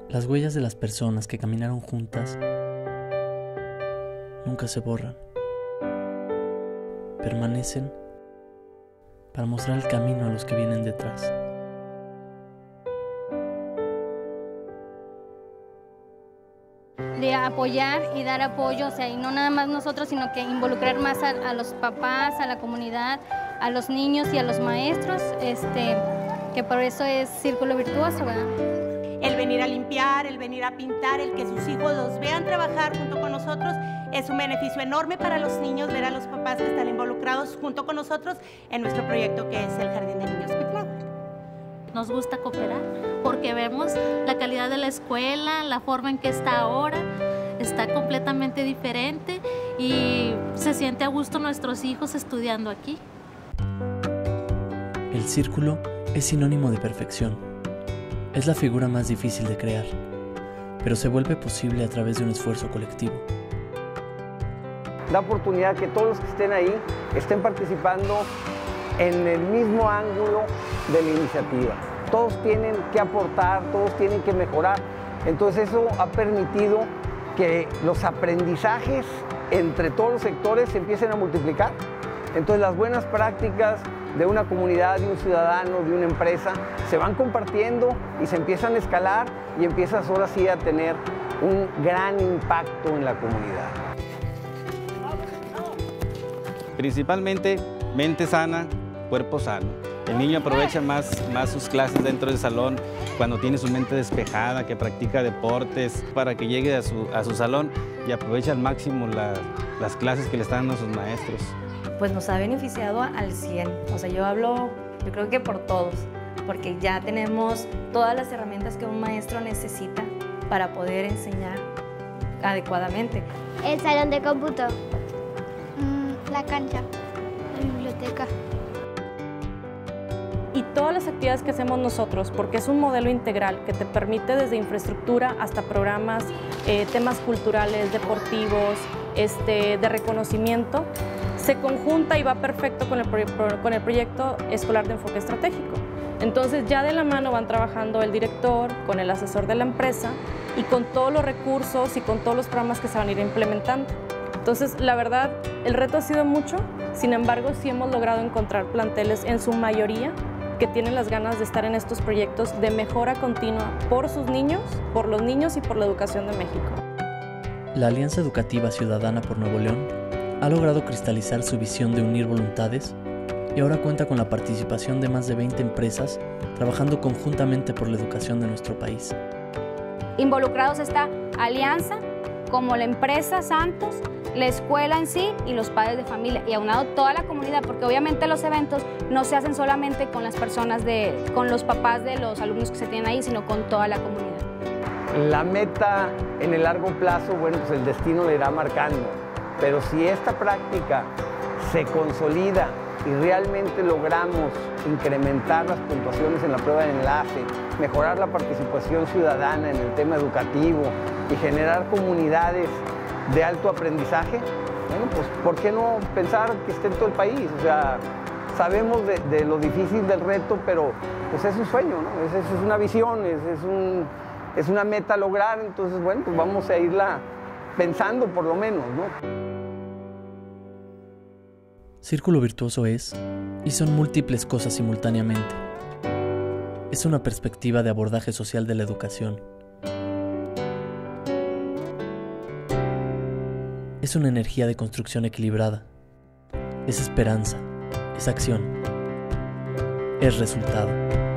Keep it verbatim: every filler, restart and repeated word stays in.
Las huellas de las personas que caminaron juntas nunca se borran. Permanecen para mostrar el camino a los que vienen detrás. De apoyar y dar apoyo, o sea, y no nada más nosotros, sino que involucrar más a, a los papás, a la comunidad, a los niños y a los maestros, este, que por eso es Círculo Virtuoso, ¿verdad? El venir a limpiar, el venir a pintar, el que sus hijos los vean trabajar junto con nosotros, es un beneficio enorme para los niños, ver a los papás que están involucrados junto con nosotros en nuestro proyecto que es el Jardín de Niños Cuitláhuac. Nos gusta cooperar porque vemos la calidad de la escuela, la forma en que está ahora, está completamente diferente y se siente a gusto nuestros hijos estudiando aquí. El círculo es sinónimo de perfección. Es la figura más difícil de crear, pero se vuelve posible a través de un esfuerzo colectivo. Da oportunidad que todos los que estén ahí estén participando en el mismo ángulo de la iniciativa. Todos tienen que aportar, todos tienen que mejorar. Entonces eso ha permitido que los aprendizajes entre todos los sectores se empiecen a multiplicar. Entonces las buenas prácticas de una comunidad, de un ciudadano, de una empresa, se van compartiendo y se empiezan a escalar y empiezas ahora sí a tener un gran impacto en la comunidad. Principalmente mente sana, cuerpo sano. El niño aprovecha más, más sus clases dentro del salón cuando tiene su mente despejada, que practica deportes, para que llegue a su, a su salón y aprovecha al máximo la, las clases que le están dando sus maestros. Pues nos ha beneficiado al cien. O sea, yo hablo, yo creo que por todos, porque ya tenemos todas las herramientas que un maestro necesita para poder enseñar adecuadamente. El salón de cómputo, la cancha, la biblioteca. Y todas las actividades que hacemos nosotros, porque es un modelo integral que te permite desde infraestructura hasta programas, eh, temas culturales, deportivos, este, de reconocimiento, se conjunta y va perfecto con el, con el proyecto escolar de enfoque estratégico. Entonces ya de la mano van trabajando el director, con el asesor de la empresa y con todos los recursos y con todos los programas que se van a ir implementando. Entonces, la verdad, el reto ha sido mucho, sin embargo, sí hemos logrado encontrar planteles en su mayoría que tienen las ganas de estar en estos proyectos de mejora continua por sus niños, por los niños y por la educación de México. La Alianza Educativa Ciudadana por Nuevo León ha logrado cristalizar su visión de unir voluntades y ahora cuenta con la participación de más de veinte empresas trabajando conjuntamente por la educación de nuestro país. Involucrados está Alianza, como la empresa Santos, la escuela en sí y los padres de familia, y aunado toda la comunidad, porque obviamente los eventos no se hacen solamente con las personas, de, con los papás de los alumnos que se tienen ahí, sino con toda la comunidad. La meta en el largo plazo, bueno, pues el destino le irá marcando, pero si esta práctica se consolida y realmente logramos incrementar las puntuaciones en la prueba de enlace, mejorar la participación ciudadana en el tema educativo y generar comunidades de alto aprendizaje, bueno, pues ¿por qué no pensar que esté en todo el país? O sea, sabemos de, de lo difícil del reto, pero pues es un sueño, ¿no? Es, es una visión, es, es, un, es una meta a lograr, entonces bueno, pues vamos a irla pensando por lo menos, ¿no? Círculo Virtuoso es, y son múltiples cosas simultáneamente. Es una perspectiva de abordaje social de la educación. Es una energía de construcción equilibrada. Es esperanza, es acción, es resultado.